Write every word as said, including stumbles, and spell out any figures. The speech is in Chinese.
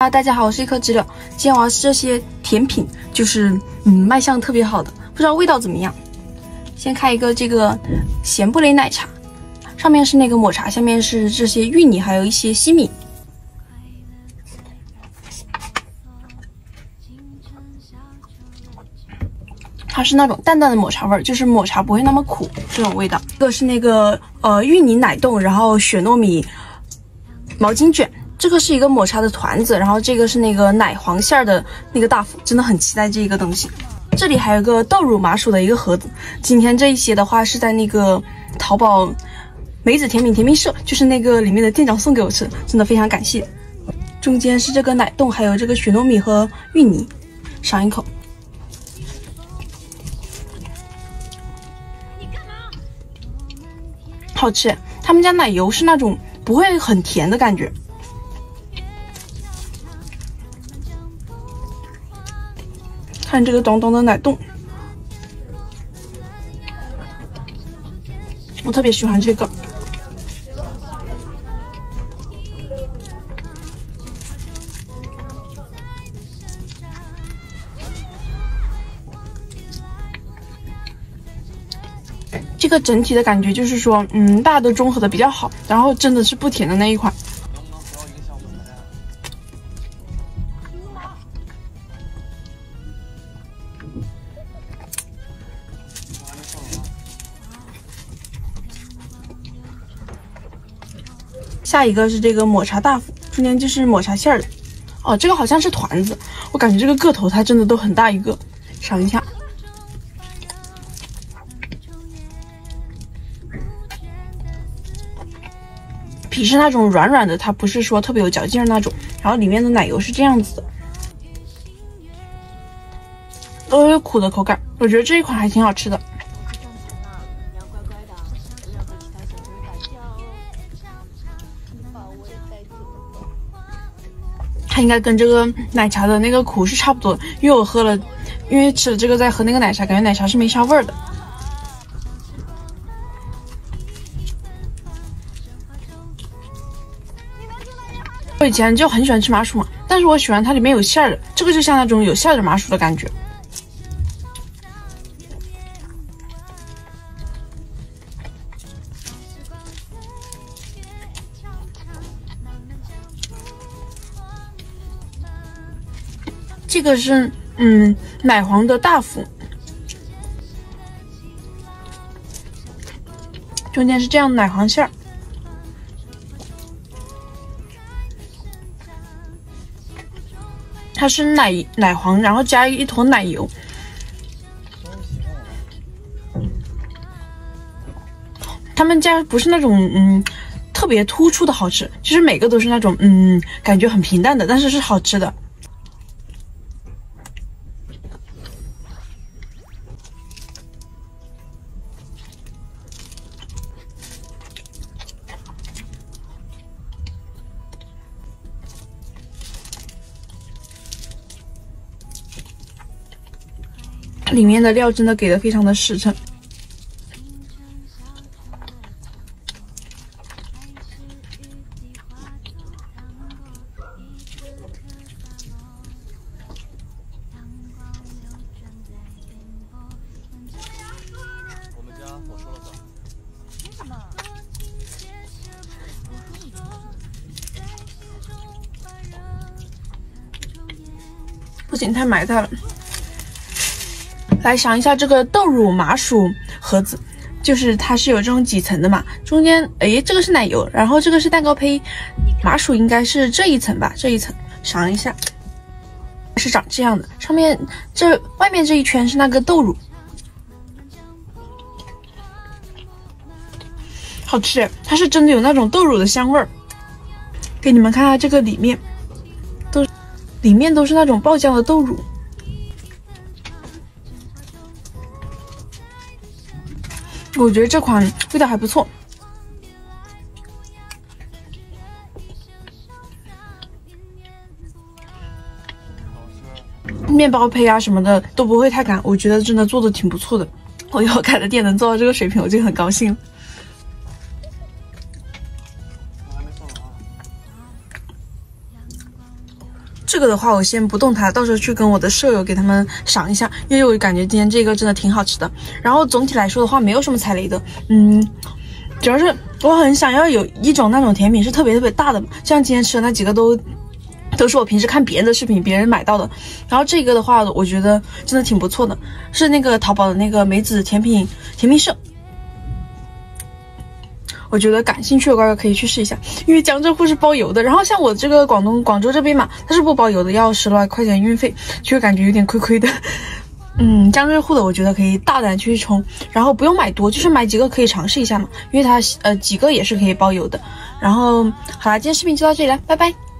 啊，大家好，我是一颗直溜。今天我要吃这些甜品，就是嗯卖相特别好的，不知道味道怎么样。先开一个这个咸布雷奶茶，上面是那个抹茶，下面是这些芋泥，还有一些西米。它是那种淡淡的抹茶味儿，就是抹茶不会那么苦这种味道。这个是那个呃芋泥奶冻，然后血糯米毛巾卷。 这个是一个抹茶的团子，然后这个是那个奶黄馅儿的那个大福，真的很期待这个东西。这里还有个豆乳麻薯的一个盒子。今天这一些的话是在那个淘宝梅子甜品甜蜜社，就是那个里面的店长送给我吃的，真的非常感谢。中间是这个奶冻，还有这个血糯米和芋泥，尝一口。好吃，他们家奶油是那种不会很甜的感觉。 看这个短短的奶冻，我特别喜欢这个。这个整体的感觉就是说，嗯，大家都综合的比较好，然后真的是不甜的那一款。 下一个是这个抹茶大福，中间就是抹茶馅儿的。哦，这个好像是团子，我感觉这个个头它真的都很大一个，尝一下。皮是那种软软的，它不是说特别有嚼劲儿那种。然后里面的奶油是这样子的，都有苦的口感，我觉得这一款还挺好吃的。 它应该跟这个奶茶的那个苦是差不多，因为我喝了，因为吃了这个再喝那个奶茶，感觉奶茶是没啥味儿的。我以前就很喜欢吃麻薯嘛，但是我喜欢它里面有馅儿的，这个就像那种有馅儿的麻薯的感觉。 这个是嗯奶黄的大福，中间是这样的奶黄馅儿，它是奶奶黄，然后加一坨奶油。他们家不是那种嗯特别突出的好吃，就是每个都是那种嗯感觉很平淡的，但是是好吃的。 里面的料真的给的非常的实诚， 我们家我说了算。凭什么？ 不行，太埋汰了。 来尝一下这个豆乳麻薯盒子，就是它是有这种几层的嘛，中间诶这个是奶油，然后这个是蛋糕胚，麻薯应该是这一层吧，这一层尝一下，是长这样的，上面这外面这一圈是那个豆乳，好吃，它是真的有那种豆乳的香味儿，给你们看看这个里面，都里面都是那种爆浆的豆乳。 我觉得这款味道还不错，面包胚啊什么的都不会太干，我觉得真的做的挺不错的。我以后开的店能做到这个水平，我就很高兴了。 这个的话，我先不动它，到时候去跟我的舍友给他们赏一下，因为我感觉今天这个真的挺好吃的。然后总体来说的话，没有什么踩雷的，嗯，主要是我很想要有一种那种甜品是特别特别大的，像今天吃的那几个都都是我平时看别人的视频别人买到的。然后这个的话，我觉得真的挺不错的，是那个淘宝的那个梅子甜品甜品社。我觉得感兴趣的乖乖可以去试一下，因为江浙沪是包邮的，然后像我这个广东广州这边嘛，它是不包邮的，要十来块钱运费，就感觉有点亏亏的。嗯，江浙沪的我觉得可以大胆去冲，然后不用买多，就是买几个可以尝试一下嘛，因为它呃几个也是可以包邮的。然后好啦，今天视频就到这里了，拜拜。